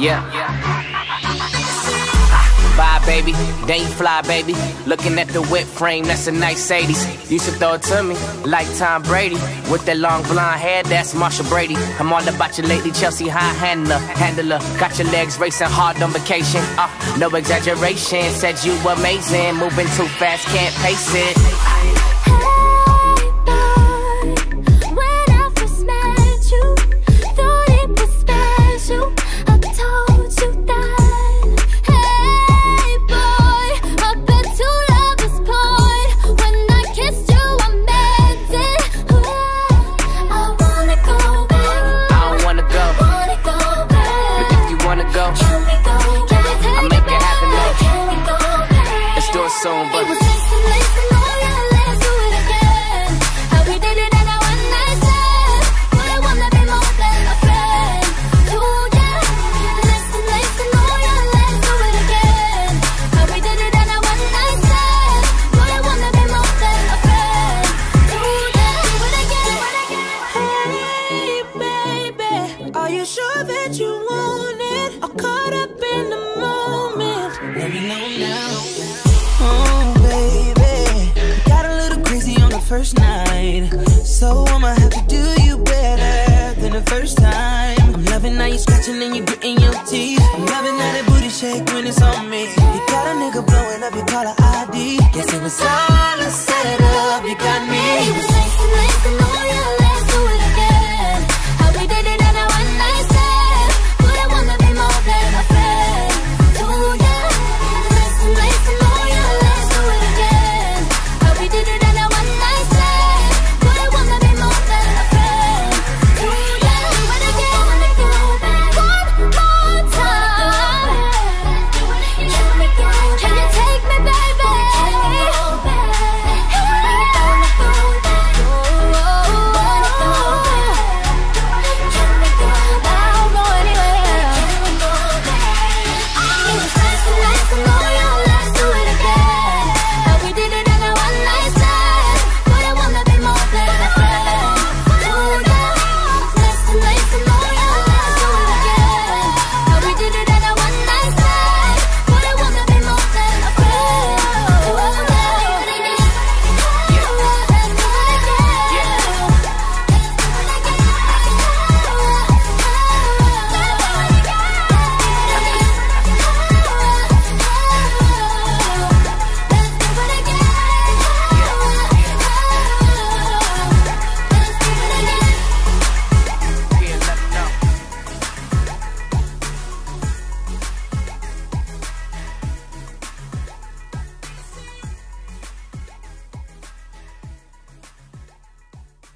Yeah. Bye, baby, then you fly, baby. Looking at the whip frame, that's a nice 80s. Used to throw it to me like Tom Brady. With that long blonde hair, that's Marsha Brady. I'm all about you lately, Chelsea high handler. Got your legs racing hard on vacation. No exaggeration, said you amazing. Moving too fast, can't pace it. Soon, but let's do it again. How we did it in our one night stand. But I wanna be more than a friend. Oh yeah, listen, let's do it again. How we did it in our one night stand. But I wanna be more than a friend. Oh yeah, do it again. Hey baby, are you sure that you want it? All caught up in the moment. Let me know now. Oh, baby, got a little crazy on the first night, so I'ma have to do you better than the first time. I'm loving how you scratching and you gritting your teeth. I'm loving how that booty shake when it's on me. You got a nigga blowing up your caller ID. Guess it was all